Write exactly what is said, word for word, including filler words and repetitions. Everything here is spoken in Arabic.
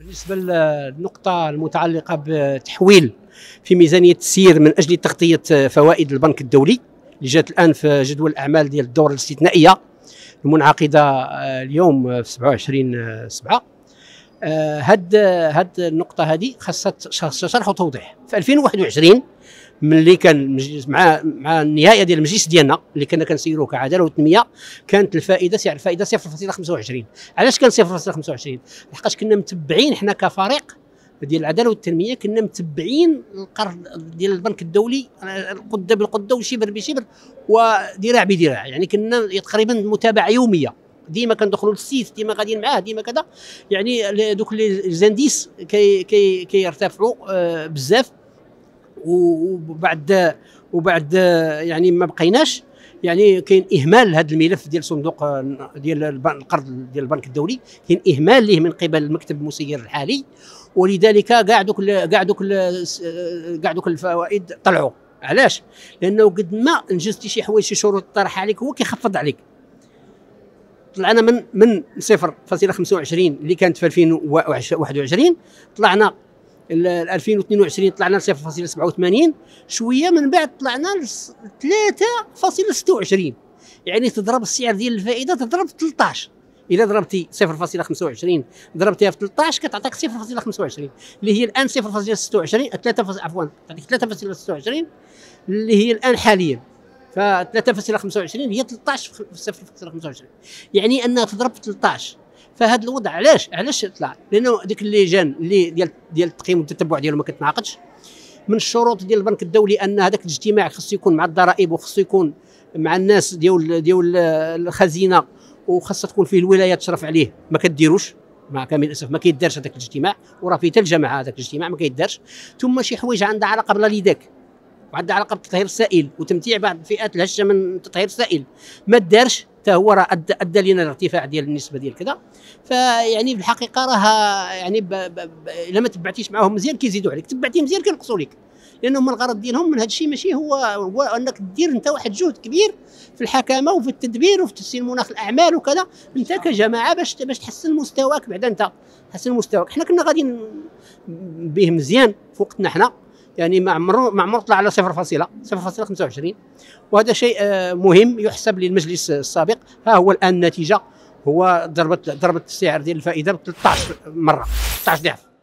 بالنسبة للنقطة المتعلقة بتحويل في ميزانية التسيير من أجل تغطية فوائد البنك الدولي اللي جات الآن في جدول الأعمال ديال الدورة الاستثنائية المنعقدة اليوم في سبعة وعشرين سبعة. هاد هاد النقطة هذه خاصها شرح وتوضيح. في ألفين وواحد وعشرين ملي كان مع مع النهايه ديال المجلس ديالنا اللي كنا كنسيروه كعداله والتنميه، كانت الفائده سعر الفائده صفر فاصلة خمسة وعشرين. علاش كان صفر فاصلة خمسة وعشرين؟ لحقاش كنا متبعين حنا كفريق ديال العداله والتنميه، كنا متبعين القرض ديال البنك الدولي القده بالقده وشبر بشبر وذراع بذراع، يعني كنا تقريبا متابعه يوميه، ديما كندخلوا للسيت، ديما غاديين معاه، ديما كذا، يعني دوك لي زانديس كي كي كيرتفعوا آه بزاف. وبعد وبعد يعني ما بقيناش، يعني كاين اهمال لهذا الملف ديال صندوق ديال القرض ديال البنك الدولي، كاين اهمال ليه من قبل المكتب المسير الحالي، ولذلك كاع دوك كاع دوك كاع دوك الفوائد طلعوا. علاش؟ لانه قد ما انجزتي شي حوايج شي شروط طرح عليك هو كيخفض عليك. طلعنا من من صفر فاصلة خمسة وعشرين اللي كانت في ألفين وواحد وعشرين، طلعنا ألفين واثنين وعشرين طلعنا ل صفر فاصلة سبعة وثمانين، شويه من بعد طلعنا ل ثلاثة فاصلة ستة وعشرين، يعني تضرب السعر ديال الفائده تضرب في ثلاثطاش. اذا ضربتي صفر فاصلة خمسة وعشرين ضربتيها في ثلاثطاش كتعطيك صفر فاصلة خمسة وعشرين اللي هي الان صفر فاصلة ستة وعشرين ثلاثة عفوا تعطيك ثلاثة فاصلة ستة وعشرين اللي هي الان حاليا. ف ثلاثة فاصلة خمسة وعشرين هي ثلاثطاش في صفر فاصلة خمسة وعشرين، يعني انها تضرب في ثلاثطاش. فهذا الوضع علاش علاش طلع؟ لانه ديك اللجان اللي ديال ديال التقييم والتتبع ديالو ما كتناقضش. من الشروط ديال البنك الدولي ان هذاك الاجتماع خصو يكون مع الضرائب وخصو يكون مع الناس ديال ديال الخزينه، وخاصها تكون فيه الولايه تشرف عليه، ما كديروش مع كامل الاسف، ما كيدارش هذاك الاجتماع، وراه فيه حتى الجماعه هذاك الاجتماع ما كيدارش. ثم شي حوايج عندها علاقه بالليداك وعندها علاقه بتطهير السائل وتمتيع بعض الفئات الهشه من تطهير السائل، ما دارش حتى هو، راه ادى ادى لنا الارتفاع ديال النسبه ديال كذا. فيعني بالحقيقه راه يعني الا ما تبعتيش معاهم مزيان كيزيدوا عليك، تبعتي مزيان كينقصوا لك، لانهم الغرض ديالهم من هذا الشيء ماشي هو هو انك دير انت واحد جهد كبير في الحكامه وفي التدبير وفي تحسين مناخ الاعمال وكذا انت كجماعه باش باش تحسن مستواك. بعدا انت تحسن مستواك، حنا كنا غاديين به مزيان في وقتنا حنا، يعني ما عمره ما عمره طلع على صفر فاصلة صفر فاصلة خمسة وعشرين، وهذا شيء مهم يحسب للمجلس السابق. ها هو الان النتيجه، هو ضربت ضربت السعر ديال الفائده ب ثلاثطاش مره، ثلاثطاش ضعف.